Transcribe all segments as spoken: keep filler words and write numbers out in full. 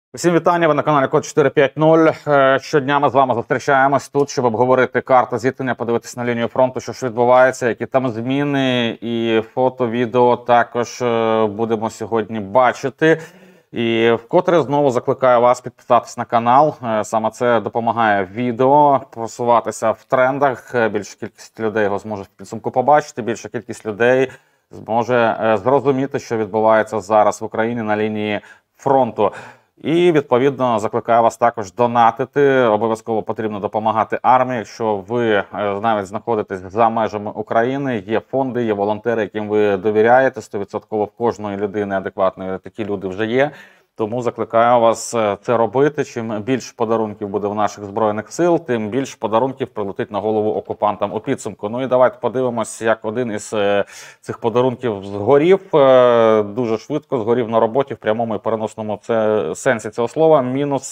Усім вітання, ви на каналі Код чотири п'ять нуль. Щодня ми з вами зустрічаємось тут, щоб обговорити карту зіткнення, подивитись на лінію фронту, що ж відбувається, які там зміни, і фото, відео також будемо сьогодні бачити. І вкотре знову закликаю вас підписатись на канал. Саме це допомагає відео просуватися в трендах. Більша кількість людей його зможе в підсумку побачити, більша кількість людей зможе зрозуміти, що відбувається зараз в Україні на лінії фронту. І, відповідно, закликаю вас також донатити. Обов'язково потрібно допомагати армії. Якщо ви навіть знаходитесь за межами України, є фонди, є волонтери, яким ви довіряєте. сто відсотків в кожної людини адекватної такі люди вже є. Тому закликаю вас це робити. Чим більше подарунків буде в наших Збройних сил, тим більше подарунків прилетить на голову окупантам у підсумку. Ну і давайте подивимось, як один із цих подарунків згорів. Дуже швидко згорів на роботі в прямому і переносному сенсі цього слова. Мінус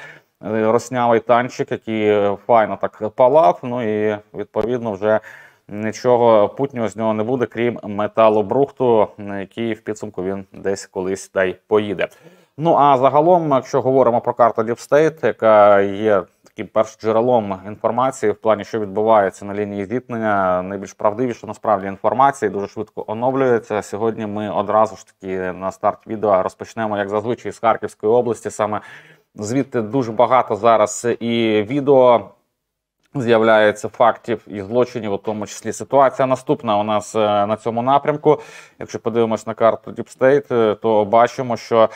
роснявий танчик, який файно так палав. Ну і відповідно вже нічого путнього з нього не буде, крім металобрухту, на який в підсумку він десь колись та й поїде. Ну, а загалом, якщо говоримо про карту Deep State, яка є таким першоджерелом інформації в плані, що відбувається на лінії зіткнення, найбільш правдивіша насправді інформація, дуже швидко оновлюється. Сьогодні ми одразу ж таки на старт відео розпочнемо, як зазвичай, з Харківської області. Саме звідти дуже багато зараз і відео з'являється фактів і злочинів, у тому числі. Ситуація наступна у нас на цьому напрямку. Якщо подивимось на карту Deep State, то бачимо, що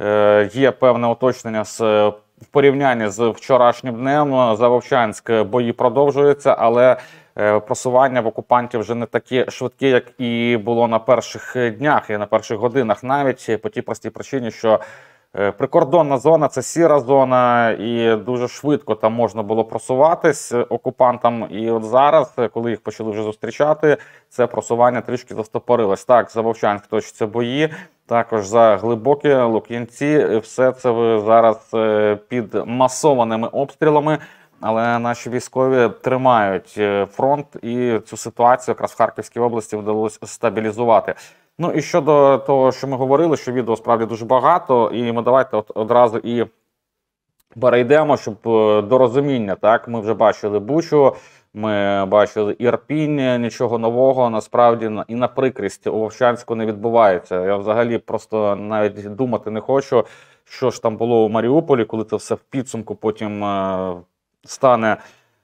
є певне уточнення з, в порівнянні з вчорашнім днем. За Вовчанськ бої продовжуються, але просування в окупантів вже не таке швидке, як і було на перших днях і на перших годинах, навіть по тій простій причині, що прикордонна зона – це сіра зона, і дуже швидко там можна було просуватись окупантам. І от зараз, коли їх почали вже зустрічати, це просування трішки застопорилось. Так, за Вовчанськ точаться бої, також за Глибокі, Лук'янці. Все це зараз під масованими обстрілами. Але наші військові тримають фронт, і цю ситуацію якраз в Харківській області вдалося стабілізувати. Ну і щодо того, що ми говорили, що відео справді дуже багато, і ми давайте от одразу і перейдемо, щоб до розуміння, так, ми вже бачили Бучу, ми бачили Ірпінь, нічого нового, насправді, і на прикрість у Вовчанську не відбувається. Я взагалі просто навіть думати не хочу, що ж там було у Маріуполі, коли це все в підсумку потім е, стане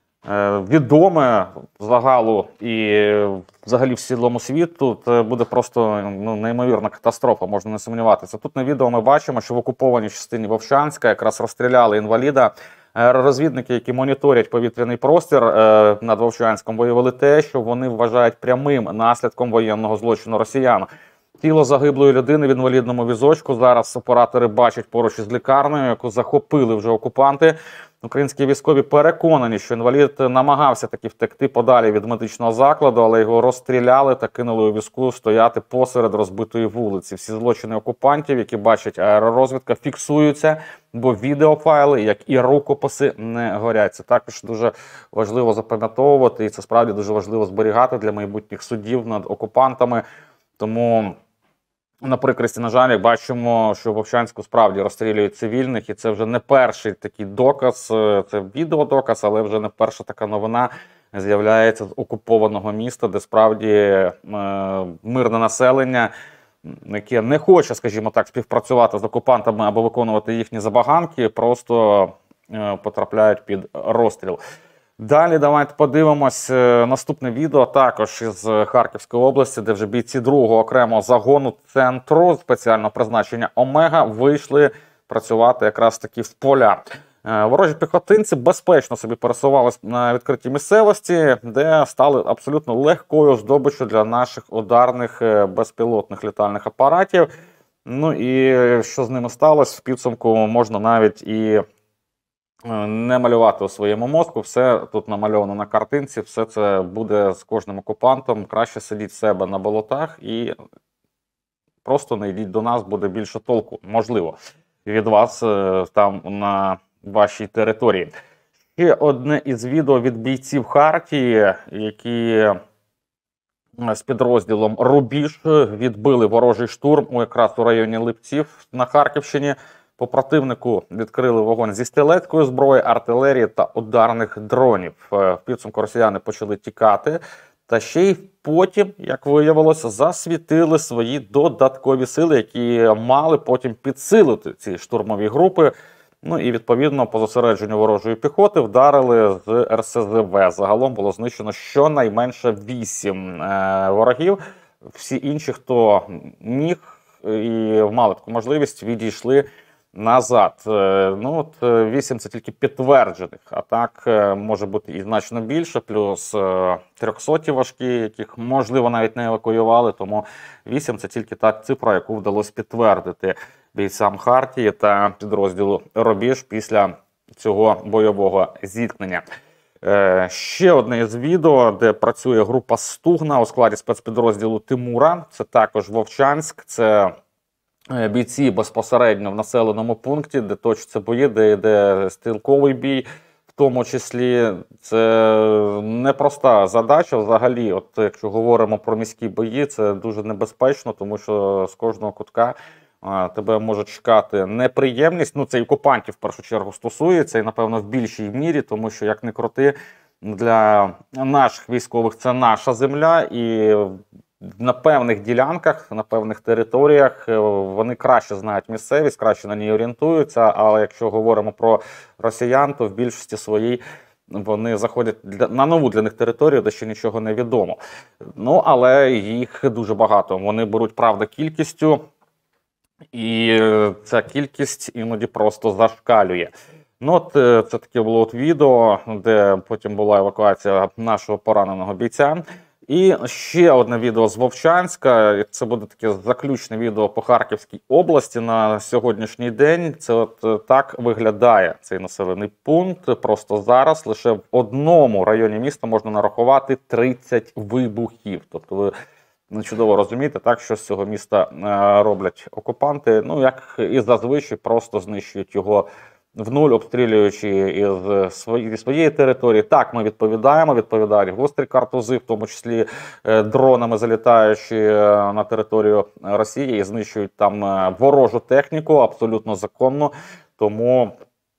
відоме загалу і взагалі в цілому світу. Це буде просто ну, неймовірна катастрофа, можна не сумніватися. Тут на відео ми бачимо, що в окупованій частині Вовчанська якраз розстріляли інваліда. Розвідники, які моніторять повітряний простір над Вовчанськом, виявили те, що вони вважають прямим наслідком воєнного злочину росіян. Тіло загиблої людини в інвалідному візочку зараз оператори бачать поруч із лікарнею, яку захопили вже окупанти. Українські військові переконані, що інвалід намагався таки втекти подалі від медичного закладу, але його розстріляли та кинули у візку стояти посеред розбитої вулиці. Всі злочини окупантів, які бачить аеророзвідка, фіксуються, бо відеофайли, як і рукописи, не горять. Це також дуже важливо запам'ятовувати, і це справді дуже важливо зберігати для майбутніх судів над окупантами. Тому на прикресті, на жаль, бачимо, що в Вовчанську справді розстрілюють цивільних, і це вже не перший такий доказ, це відеодоказ, але вже не перша така новина з'являється з окупованого міста, де справді е, мирне населення, яке не хоче, скажімо так, співпрацювати з окупантами або виконувати їхні забаганки, просто е, потрапляють під розстріл. Далі давайте подивимось наступне відео, також із Харківської області, де вже бійці другого окремого загону центру спеціального призначення Омега вийшли працювати якраз таки в поля. Ворожі піхотинці безпечно собі пересувалися на відкритій місцевості, де стали абсолютно легкою здобиччю для наших ударних безпілотних літальних апаратів. Ну і що з ними сталося, в підсумку можна навіть і не малювати у своєму мозку, все тут намальовано на картинці, все це буде з кожним окупантом. Краще сидіть в себе на болотах і просто не йдіть до нас, буде більше толку, можливо, від вас там на вашій території. Ще одне із відео від бійців Хартії, які з підрозділом Рубіж відбили ворожий штурм якраз у районі Липців на Харківщині. По противнику відкрили вогонь зі стрілецької зброї, артилерії та ударних дронів. В підсумку росіяни почали тікати, та ще й потім, як виявилося, засвітили свої додаткові сили, які мали потім підсилити ці штурмові групи. Ну і, відповідно, по зосередженню ворожої піхоти вдарили з ер ес зе ве. Загалом було знищено щонайменше вісім е, ворогів. Всі інші, хто міг і мали таку можливість, відійшли назад. Е, ну от вісім – це тільки підтверджених, а так е, може бути і значно більше, плюс е, трьохсоті важкі, яких, можливо, навіть не евакуювали, тому вісім – це тільки та цифра, яку вдалося підтвердити бійцям Хартії та підрозділу Рубіж після цього бойового зіткнення. Е, ще одне з відео, де працює група Стугна у складі спецпідрозділу Тимура. Це також Вовчанськ, це бійці безпосередньо в населеному пункті, де точаться бої, де йде стрілковий бій. В тому числі це непроста задача взагалі. От якщо говоримо про міські бої, це дуже небезпечно, тому що з кожного кутка тебе може чекати неприємність. Ну, це і окупантів в першу чергу стосується, і, напевно, в більшій мірі, тому що, як не крути, для наших військових це наша земля, і на певних ділянках, на певних територіях вони краще знають місцевість, краще на ній орієнтуються, але якщо говоримо про росіян, то в більшості своїй вони заходять для, на нову для них територію, де ще нічого не відомо. Ну, але їх дуже багато. Вони беруть, правда, кількістю, і ця кількість іноді просто зашкалює. Ну, от це таке було от відео, де потім була евакуація нашого пораненого бійця. І ще одне відео з Вовчанська. Це буде таке заключне відео по Харківській області на сьогоднішній день. Це от так виглядає цей населений пункт. Просто зараз лише в одному районі міста можна нарахувати тридцять вибухів. Тобто ви чудово розумієте, так, що з цього міста роблять окупанти. Ну, як і зазвичай, просто знищують його в нуль, обстрілюючи із свої, своєї території. Так, ми відповідаємо, відповідають гострі картузи, в тому числі е, дронами залітаючи на територію Росії і знищують там ворожу техніку, абсолютно законно. Тому,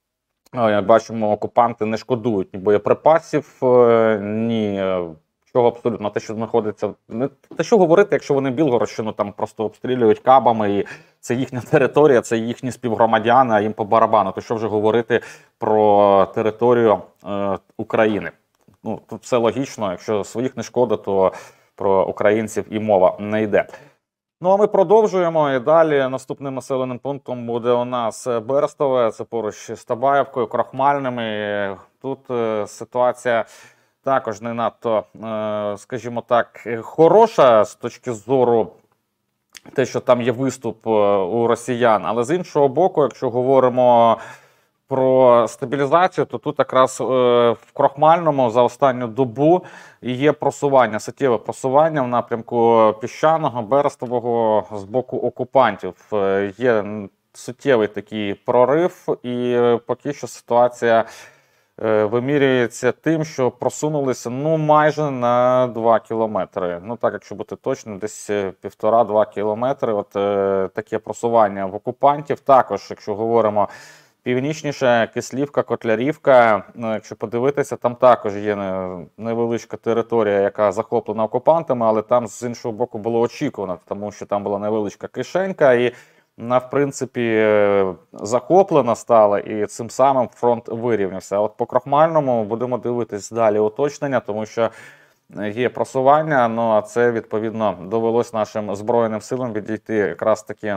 е, як бачимо, окупанти не шкодують ні боєприпасів, е, ні чого абсолютно. Те, що знаходиться, не те, що говорити, якщо вони Білгородщину там просто обстрілюють кабами, і це їхня територія, це їхні співгромадяни, а їм по барабану. То що вже говорити про територію е, України? Ну, тут все логічно, якщо своїх не шкода, то про українців і мова не йде. Ну, а ми продовжуємо, і далі наступним населеним пунктом буде у нас Берестове, це поруч з Табаєвкою, Крохмальними. Тут е, ситуація також не надто, скажімо так, хороша з точки зору те, що там є виступ у росіян. Але з іншого боку, якщо говоримо про стабілізацію, то тут якраз в Крохмальному за останню добу є просування, суттєве просування в напрямку Піщаного, Берестового з боку окупантів. Є суттєвий такий прорив, і поки що ситуація вимірюється тим, що просунулися ну майже на два кілометри. Ну так, якщо бути точним, десь півтора-два кілометри. От е, таке просування в окупантів. Також, якщо говоримо північніше, Кислівка, Котлярівка, ну, якщо подивитися, там також є невеличка територія, яка захоплена окупантами, але там з іншого боку було очікувано, тому що там була невеличка кишенька, і вона, в принципі, захоплена стала, і цим самим фронт вирівнявся. А от по Крохмальному будемо дивитись далі уточнення, тому що є просування, ну а це, відповідно, довелось нашим Збройним силам відійти якраз таки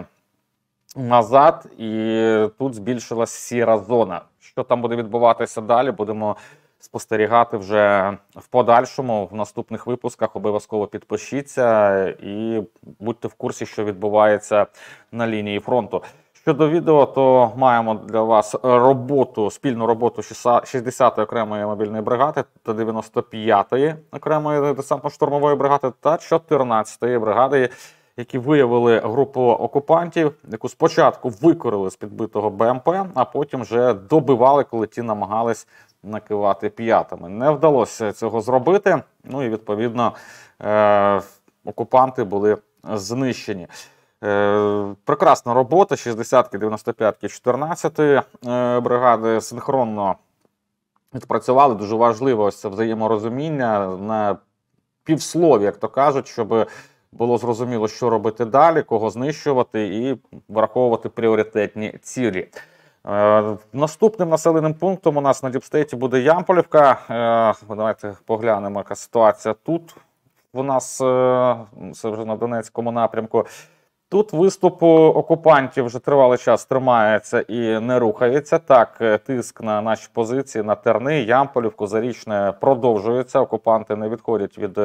назад, і тут збільшилась сіра зона. Що там буде відбуватися далі, будемо спостерігати вже в подальшому, в наступних випусках. Обов'язково підпишіться і будьте в курсі, що відбувається на лінії фронту. Щодо відео, то маємо для вас роботу, спільну роботу шістдесятої окремої мобільної бригади та дев'яносто п'ятої окремої десантно-штурмової бригади та чотирнадцятої бригади, які виявили групу окупантів, яку спочатку викорили з підбитого Б М П, а потім вже добивали, коли ті намагались накивати п'ятами. Не вдалося цього зробити, ну і відповідно е окупанти були знищені. Е, прекрасна робота, шістдесятки, дев'яносто п'ятки, чотирнадцятої е, бригади синхронно відпрацювали. Дуже важливо ось це взаєморозуміння на півслові, як то кажуть, щоб було зрозуміло, що робити далі, кого знищувати і враховувати пріоритетні цілі. Е, наступним населеним пунктом у нас на Діпстейті буде Ямполівка. Е, давайте поглянемо, яка ситуація тут. У нас е, це вже на Донецькому напрямку. Тут виступ окупантів вже тривалий час тримається і не рухається. Так, тиск на наші позиції, на Терни, Ямполівку, Зарічне продовжується. Окупанти не відходять від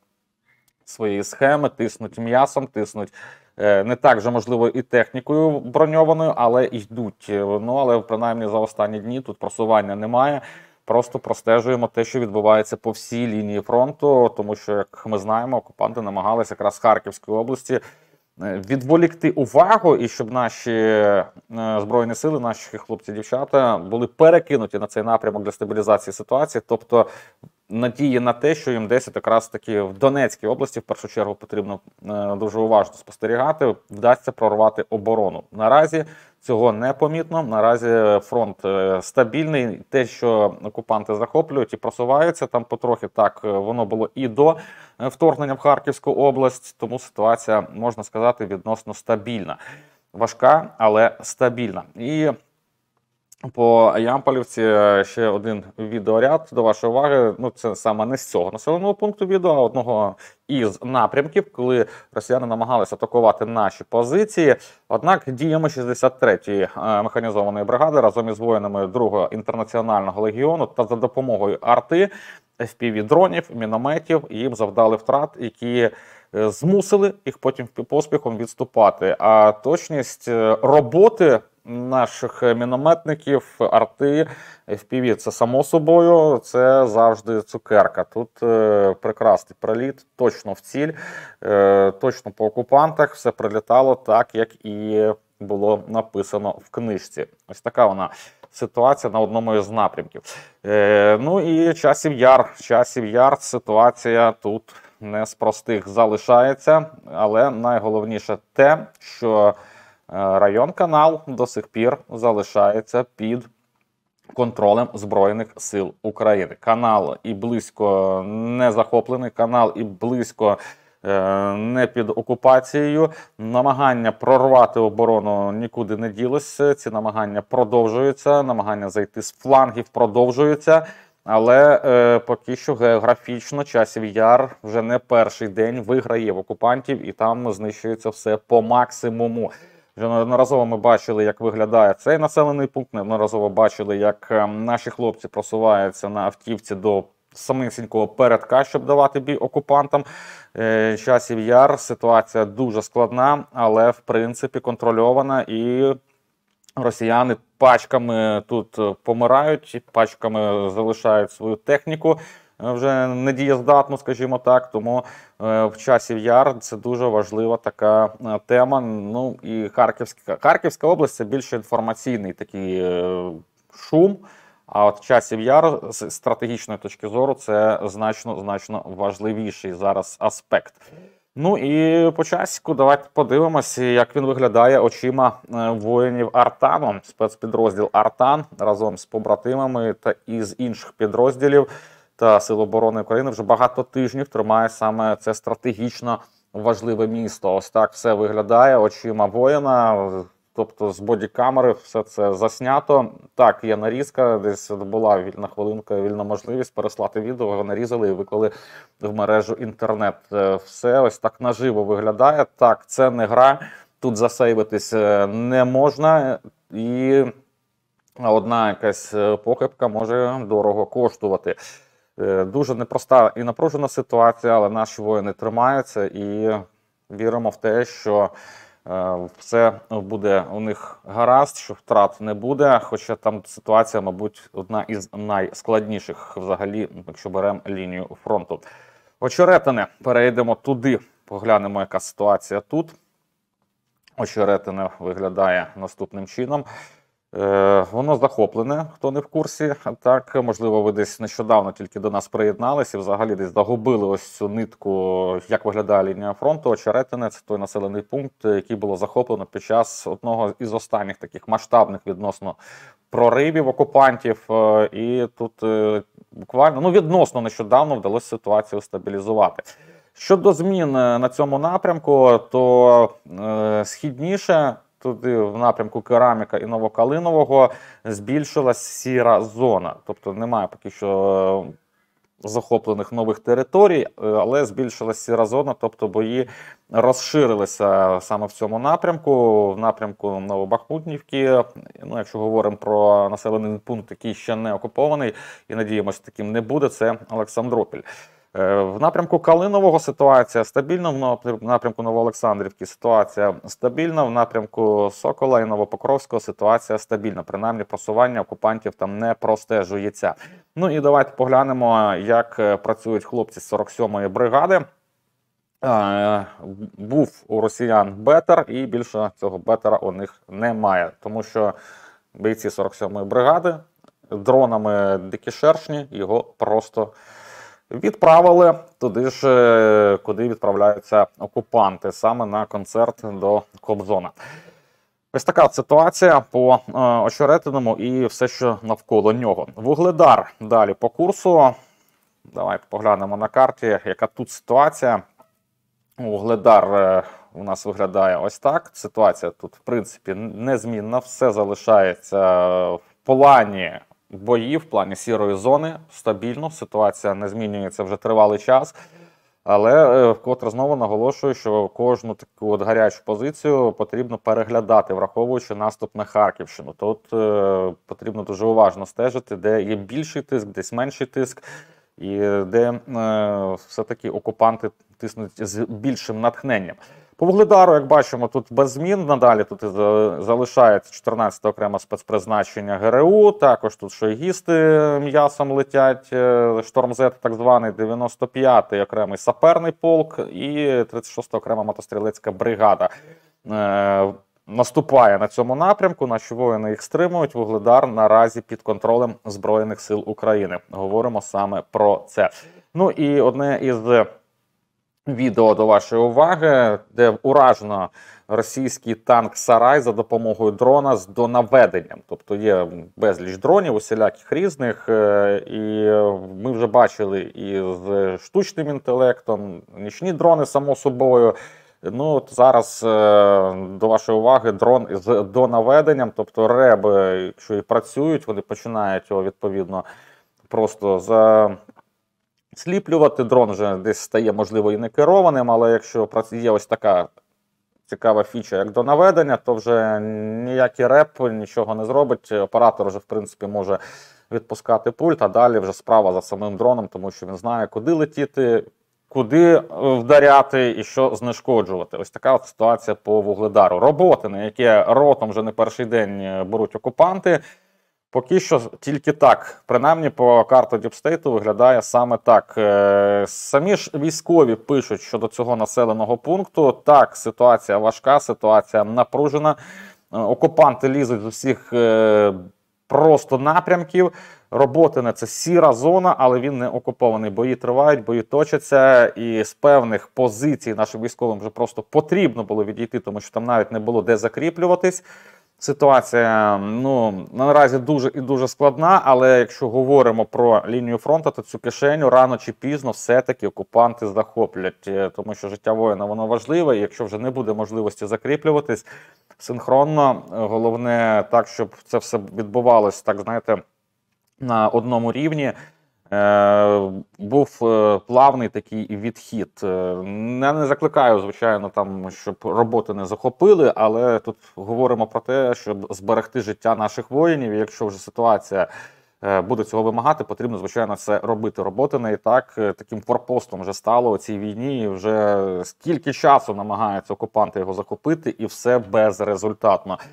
своєї схеми, тиснуть м'ясом, тиснуть не так же, можливо, і технікою броньованою, але йдуть. Ну, але принаймні за останні дні тут просування немає. Просто простежуємо те, що відбувається по всій лінії фронту, тому що, як ми знаємо, окупанти намагалися якраз з Харківської області відволікти увагу, і щоб наші Збройні сили, наші хлопці-дівчата були перекинуті на цей напрямок для стабілізації ситуації. Тобто надії на те, що їм десь якраз таки в Донецькій області в першу чергу потрібно дуже уважно спостерігати, вдасться прорвати оборону. Наразі цього не помітно, наразі фронт стабільний. Те, що окупанти захоплюють і просуваються там потрохи, так воно було і до вторгнення в Харківську область, тому ситуація, можна сказати, відносно стабільна. Важка, але стабільна. І по Ямполівці ще один відеоряд до вашої уваги. Ну, це саме не з цього населеного пункту відео, а одного із напрямків, коли росіяни намагалися атакувати наші позиції. Однак діями шістдесят третьої механізованої бригади разом із воїнами другого інтернаціонального легіону та за допомогою арти, еф пі ві-дронів, мінометів їм завдали втрат, які змусили їх потім поспіхом відступати. А точність роботи наших мінометників, арти, еф пі ві – це само собою, це завжди цукерка. Тут е, прекрасний приліт, точно в ціль, е, точно по окупантах, все прилітало так, як і було написано в книжці. Ось така вона ситуація на одному із напрямків. Е, ну і Часів Яр. Часів Яр, ситуація тут не з простих залишається, але найголовніше те, що район Канал до сих пір залишається під контролем Збройних сил України. Канал і близько не захоплений, канал і близько е, не під окупацією. Намагання прорвати оборону нікуди не ділося. Ці намагання продовжуються, намагання зайти з флангів продовжуються. Але е, поки що географічно Часів Яр вже не перший день виграє в окупантів і там знищується все по максимуму. Вже неодноразово ми бачили, як виглядає цей населений пункт, неодноразово бачили, як наші хлопці просуваються на автівці до самісінького передка, щоб давати бій окупантам. Часів Яр, ситуація дуже складна, але в принципі контрольована, і росіяни пачками тут помирають, пачками залишають свою техніку, вже недієздатну, скажімо так, тому е, в Часів Яр це дуже важлива така е, тема. Ну і Харківська, Харківська область – це більше інформаційний такий е, шум, а от Часів Яр з стратегічної точки зору це значно-значно важливіший зараз аспект. Ну і по часіку давайте подивимося, як він виглядає очима воїнів Артану. Спецпідрозділ Артан разом з побратимами та із інших підрозділів та Сил оборони України вже багато тижнів тримає саме це стратегічно важливе місто. Ось так все виглядає очима воїна, тобто з бодікамери все це заснято. Так, є нарізка, десь була вільна хвилинка, вільна можливість переслати відео, його нарізали і виклали в мережу інтернет. Все ось так наживо виглядає. Так, це не гра, тут засейвитись не можна, і одна якась похибка може дорого коштувати. Дуже непроста і напружена ситуація, але наші воїни тримаються і віримо в те, що все буде у них гаразд, що втрат не буде, хоча там ситуація, мабуть, одна із найскладніших взагалі, якщо беремо лінію фронту. Очеретине, перейдемо туди, поглянемо, яка ситуація тут. Очеретине виглядає наступним чином. Е, воно захоплене, хто не в курсі. Так, можливо, ви десь нещодавно тільки до нас приєдналися і взагалі десь загубили ось цю нитку, як виглядає лінія фронту. Очеретине – це той населений пункт, який було захоплено під час одного із останніх таких масштабних відносно проривів окупантів. Е, і тут е, буквально, ну, відносно нещодавно вдалося ситуацію стабілізувати. Щодо змін на цьому напрямку, то е, східніше, туди в напрямку Кераміка і Новокалинового, збільшилась сіра зона. Тобто немає поки що захоплених нових територій, але збільшилась сіра зона, тобто бої розширилися саме в цьому напрямку, в напрямку Новобахмутівки. Ну, якщо говоримо про населений пункт, який ще не окупований, і надіємося, таким не буде, це Олександропіль. В напрямку Калинового ситуація стабільна, в напрямку Новоолександрівки ситуація стабільна, в напрямку Сокола і Новопокровського ситуація стабільна. Принаймні просування окупантів там не простежується. Ну і давайте поглянемо, як працюють хлопці з сорок сьомої бригади. Був у росіян бетер, і більше цього бетера у них немає. Тому що бійці сорок сьомої бригади дронами дикі шершні його просто відправили туди ж, куди відправляються окупанти, саме на концерт до Кобзона. Ось така ситуація по е, Очеретиному і все, що навколо нього. Вугледар далі по курсу. Давайте поглянемо на карті, яка тут ситуація. Вугледар е, у нас виглядає ось так. Ситуація тут, в принципі, незмінна. Все залишається в плані боїв, в плані сірої зони, стабільно, ситуація не змінюється вже тривалий час. Але вкотре знову наголошую, що кожну таку от гарячу позицію потрібно переглядати, враховуючи наступ на Харківщину. Тут е, потрібно дуже уважно стежити, де є більший тиск, десь менший тиск, і де е, все-таки окупанти тиснуть з більшим натхненням. По Вугледару, як бачимо, тут без змін. Надалі тут залишається чотирнадцяте окреме спецпризначення ГРУ. Також тут шойгісти м'ясом летять, Штормзет так званий, дев'яносто п'ятий окремий саперний полк і тридцять шоста окрема мотострілецька бригада. Е, наступає на цьому напрямку, наші воїни їх стримують. Вугледар наразі під контролем Збройних сил України. Говоримо саме про це. Ну і одне із відео до вашої уваги, де уражено російський танк «Сарай» за допомогою дрона з донаведенням. Тобто є безліч дронів, усіляких різних, і ми вже бачили і з штучним інтелектом, нічні дрони, само собою. Ну, от зараз до вашої уваги дрон з донаведенням, тобто реби, якщо і працюють, вони починають його, відповідно, просто за... сліплювати. Дрон вже десь стає, можливо, і не керованим, але якщо є ось така цікава фіча, як до наведення, то вже ніякий реп нічого не зробить. Оператор вже, в принципі, може відпускати пульт, а далі вже справа за самим дроном, тому що він знає, куди летіти, куди вдаряти і що знешкоджувати. Ось така от ситуація по Вугледару. Роботи, на які ротом вже не перший день беруть окупанти, поки що тільки так. Принаймні по карті Діпстейту виглядає саме так. Самі ж військові пишуть щодо цього населеного пункту. Так, ситуація важка, ситуація напружена. Окупанти лізуть з усіх просто напрямків. Роботине – це сіра зона, але він не окупований. Бої тривають, бої точаться, і з певних позицій нашим військовим вже просто потрібно було відійти, тому що там навіть не було де закріплюватись. Ситуація, ну, наразі дуже і дуже складна, але якщо говоримо про лінію фронту, то цю кишеню рано чи пізно все-таки окупанти захоплять, тому що життя воїна, воно важливе, і якщо вже не буде можливості закріплюватись синхронно, головне так, щоб це все відбувалося, так, знаєте, на одному рівні, Е, був е, плавний такий відхід. Е, я не закликаю, звичайно, там, щоб роботи не захопили, але тут говоримо про те, щоб зберегти життя наших воїнів. І якщо вже ситуація е, буде цього вимагати, потрібно, звичайно, це робити. Роботи не і так е, таким форпостом вже стало у цій війні. І вже скільки часу намагаються окупанти його захопити, і все безрезультатно.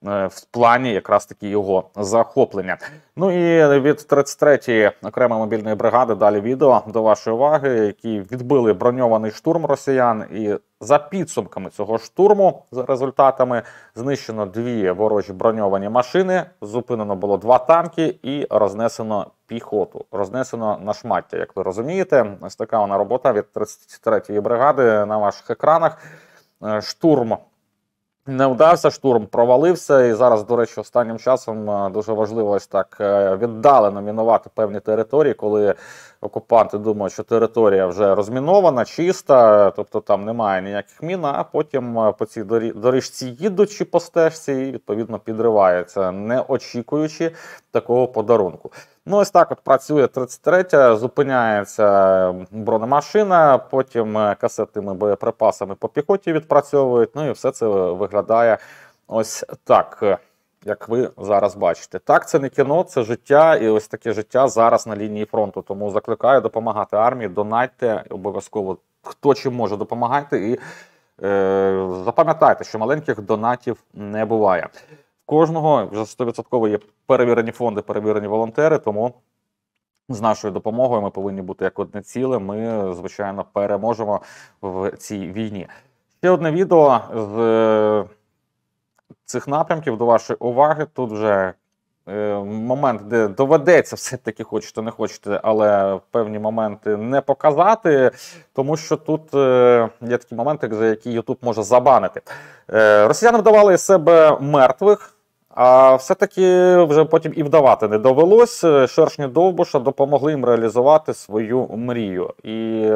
в плані якраз таки його захоплення. Ну і від тридцять третьої окремої мобільної бригади далі відео до вашої уваги, які відбили броньований штурм росіян. І за підсумками цього штурму, за результатами, знищено дві ворожі броньовані машини, зупинено було два танки і рознесено піхоту. Рознесено на шмаття, як ви розумієте. Ось така вона робота від тридцять третьої бригади на ваших екранах. Штурм не вдався, штурм провалився, і зараз, до речі, останнім часом дуже важливо ось так віддалено мінувати певні території, коли окупанти думають, що територія вже розмінована, чиста, тобто там немає ніяких мін, а потім по цій доріжці їдучи по стежці і, відповідно, підриваються, не очікуючи такого подарунку. Ну, ось так от працює тридцять третя, зупиняється бронемашина, потім касетними боєприпасами по піхоті відпрацьовують, ну і все це виглядає ось так, як ви зараз бачите. Так, це не кіно, це життя, і ось таке життя зараз на лінії фронту. Тому закликаю допомагати армії, донатьте, обов'язково хто чим може, допомагайте, і е, запам'ятайте, що маленьких донатів не буває. Кожного вже сто відсотків є перевірені фонди, перевірені волонтери, тому з нашою допомогою ми повинні бути як одне ціле. Ми, звичайно, переможемо в цій війні. Ще одне відео з цих напрямків до вашої уваги. Тут вже е, момент, де доведеться все-таки, хочете не хочете, але певні моменти не показати, тому що тут е, є такі моменти, за які YouTube може забанити. Е, росіяни вдавали із себе мертвих, а все-таки вже потім і вдавати не довелось. Шершні Довбуша допомогли їм реалізувати свою мрію. І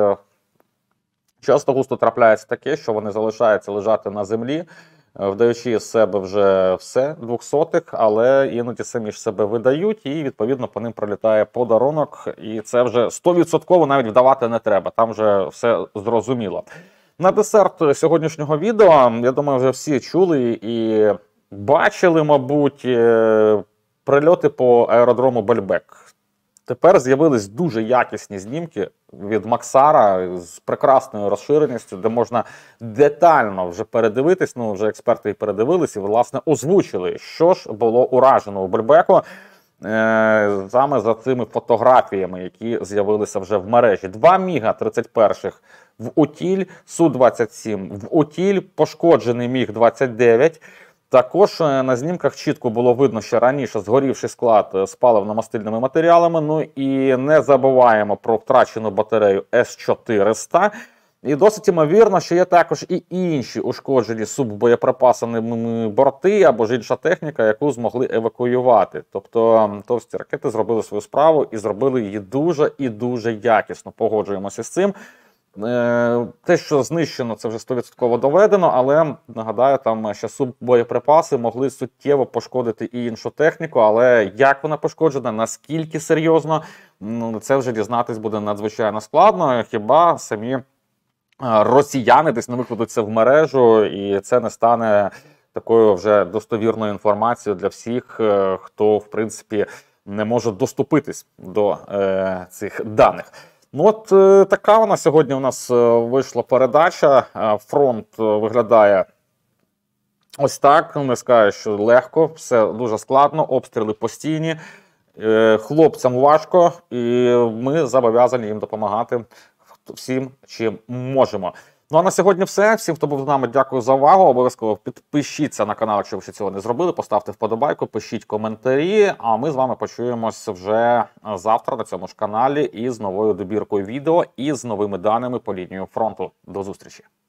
часто густо трапляється таке, що вони залишаються лежати на землі, вдаючи з себе вже все, двохсотих, але іноді самі ж себе видають, і відповідно по ним прилітає подарунок. І це вже сто відсотків навіть вдавати не треба, там вже все зрозуміло. На десерт сьогоднішнього відео, я думаю, вже всі чули і бачили, мабуть, прильоти по аеродрому Бельбек. Тепер з'явились дуже якісні знімки від Максара з прекрасною розширеністю, де можна детально вже передивитись, ну вже експерти і передивились і, власне, озвучили, що ж було уражено у Бельбеку е саме за цими фотографіями, які з'явилися вже в мережі. Два Міга тридцять перших в утіль, Су двадцять сім в утіль, пошкоджений Міг двадцять дев'ять. Також на знімках чітко було видно, що раніше згорівший склад з паливно-мастильними матеріалами. Ну і не забуваємо про втрачену батарею С чотириста. І досить ймовірно, що є також і інші ушкоджені суббоєприпасами борти або ж інша техніка, яку змогли евакуювати. Тобто товсті ракети зробили свою справу і зробили її дуже і дуже якісно. Погоджуємося з цим. Те, що знищено, це вже сто відсотків доведено, але, нагадаю, там ще суббоєприпаси могли суттєво пошкодити і іншу техніку, але як вона пошкоджена, наскільки серйозно, ну, це вже дізнатись буде надзвичайно складно, хіба самі росіяни десь не викладуть це в мережу, і це не стане такою вже достовірною інформацією для всіх, хто, в принципі, не може доступитись до е, цих даних. Ну от е, така вона сьогодні у нас вийшла передача. Фронт виглядає ось так. Не скажу, що легко, все дуже складно, обстріли постійні. Е, хлопцям важко, і ми зобов'язані їм допомагати всім, чим можемо. Ну а на сьогодні все. Всім, хто був з нами, дякую за увагу. Обов'язково підпишіться на канал, якщо ви ще цього не зробили. Поставте вподобайку, пишіть коментарі. А ми з вами почуємось вже завтра на цьому ж каналі із новою добіркою відео і з новими даними по лінію фронту. До зустрічі!